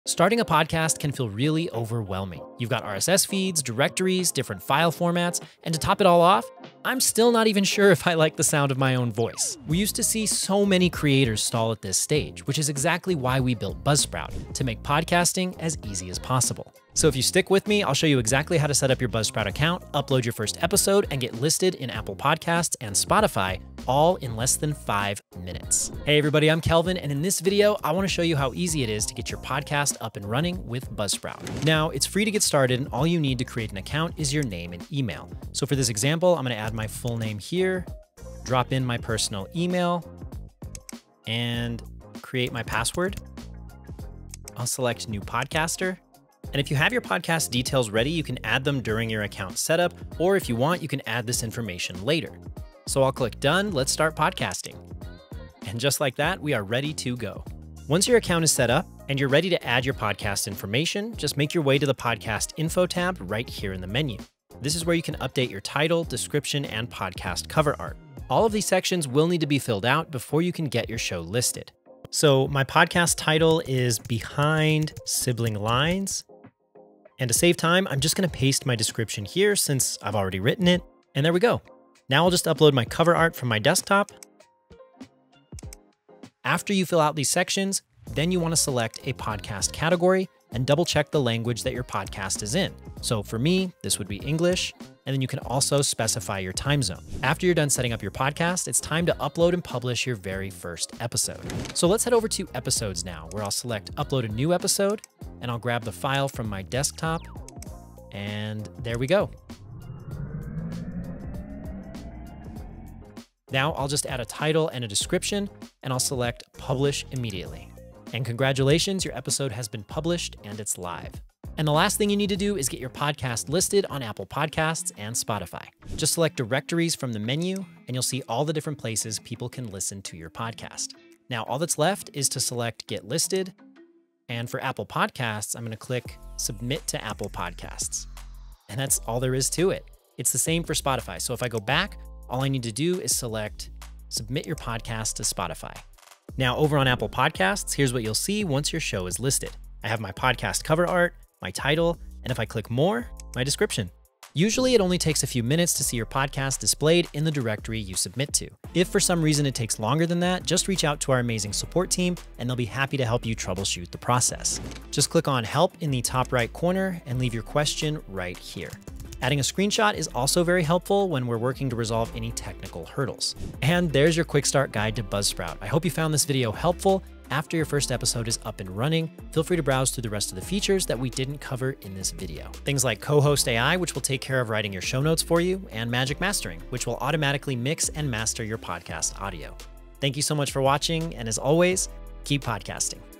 Starting a podcast can feel really overwhelming. You've got RSS feeds, directories, different file formats, and to top it all off, I'm still not even sure if I like the sound of my own voice. We used to see so many creators stall at this stage, which is exactly why we built Buzzsprout, to make podcasting as easy as possible. So if you stick with me, I'll show you exactly how to set up your Buzzsprout account, upload your first episode, and get listed in Apple Podcasts and Spotify, all in less than 5 minutes. Hey everybody, I'm Kelvin, and in this video, I want to show you how easy it is to get your podcast up and running with Buzzsprout. Now, it's free to get started, and all you need to create an account is your name and email. So for this example, I'm going to add my full name here, drop in my personal email, and create my password. I'll select New Podcaster. And if you have your podcast details ready, you can add them during your account setup, or if you want, you can add this information later. So I'll click Done, let's start podcasting. And just like that, we are ready to go. Once your account is set up and you're ready to add your podcast information, just make your way to the podcast info tab right here in the menu. This is where you can update your title, description, and podcast cover art. All of these sections will need to be filled out before you can get your show listed. So my podcast title is Behind Sibling Lines. And to save time, I'm just going to paste my description here since I've already written it. And there we go. Now I'll just upload my cover art from my desktop. After you fill out these sections, then you want to select a podcast category and double check the language that your podcast is in. So for me, this would be English, and then you can also specify your time zone. After you're done setting up your podcast, it's time to upload and publish your very first episode. So let's head over to episodes now, where I'll select upload a new episode, and I'll grab the file from my desktop, and there we go. Now I'll just add a title and a description, and I'll select Publish Immediately. And congratulations, your episode has been published and it's live. And the last thing you need to do is get your podcast listed on Apple Podcasts and Spotify. Just select directories from the menu, and you'll see all the different places people can listen to your podcast. Now, all that's left is to select Get Listed. And for Apple Podcasts, I'm going to click Submit to Apple Podcasts. And that's all there is to it. It's the same for Spotify. So if I go back, all I need to do is select Submit your podcast to Spotify. Now over on Apple Podcasts, here's what you'll see once your show is listed. I have my podcast cover art, my title, and if I click More, my description. Usually it only takes a few minutes to see your podcast displayed in the directory you submit to. If for some reason it takes longer than that, just reach out to our amazing support team and they'll be happy to help you troubleshoot the process. Just click on Help in the top right corner and leave your question right here. Adding a screenshot is also very helpful when we're working to resolve any technical hurdles. And there's your quick start guide to Buzzsprout. I hope you found this video helpful. After your first episode is up and running, feel free to browse through the rest of the features that we didn't cover in this video. Things like Co-Host AI, which will take care of writing your show notes for you, and Magic Mastering, which will automatically mix and master your podcast audio. Thank you so much for watching, and as always, keep podcasting.